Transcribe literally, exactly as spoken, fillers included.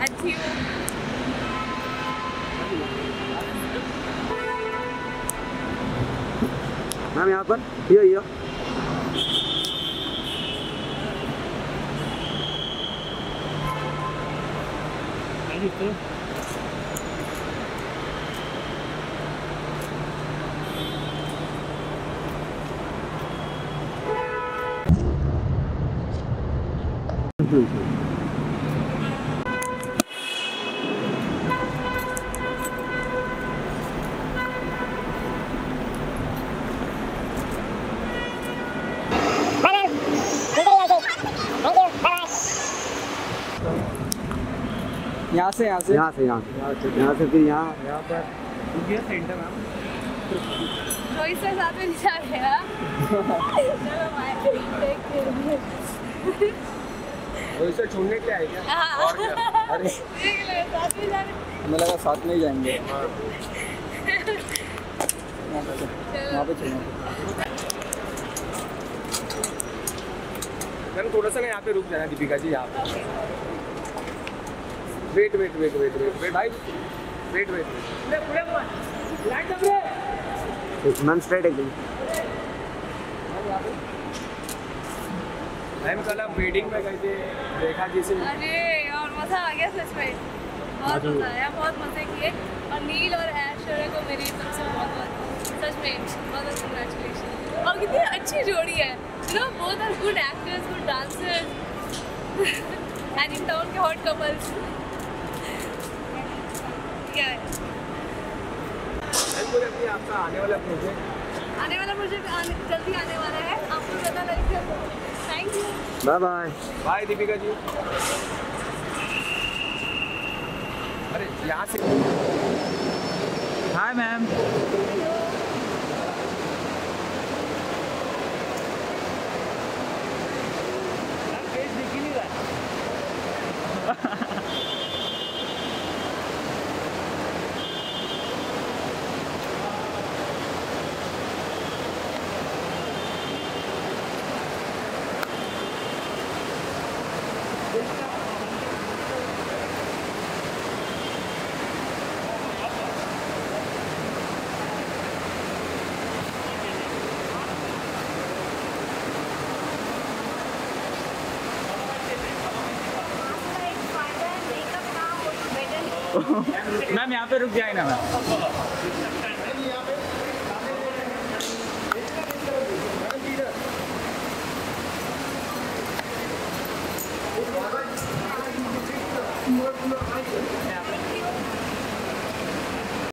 अच्छी हूँ। मैम यहाँ पर ये ये यहाँ से यहाँ से यहाँ से यहाँ से यहाँ से फिर यहाँ यहाँ पर सेंटर मैम रोहित से साथ में जा रहे हैं। चलो बाय। रोहित से छोड़ने क्या है क्या? और क्या? अरे साथ में जा रहे हैं। हमें लगा साथ में ही जाएंगे। वहाँ पे चलना। मैम थोड़ा सा ना यहाँ पे रुक जाना दीपिका जी यहाँ पे। Wait wait wait wait wait wait भाई वेट वेट मैम स्ट्रेट एकदम। मैम कल आप वेडिंग में गए थे रेखा जी से। अरे और मज़ा आ गया सच में, बहुत मज़ा आया, बहुत मज़े किए। और नील और ऐश्वर्या को मेरी तरफ से बहुत बहुत सच में बहुत बहुत कंग्रेचुलेशन। और कितनी अच्छी जोड़ी है, you know both are good actors, good dancers and in town के हॉट कपल्स। क्या है अभी आपका आने वाला प्रोजेक्ट आने वाला प्रोजेक्ट आने, जल्दी आने वाला है, आपको पता लगेगा। Thank you, bye bye bye Deepika ji. अरे यहाँ से हाय मैम। फेस दिख ही नहीं रहा। मैम यहाँ पे रुक जाए ना मैम।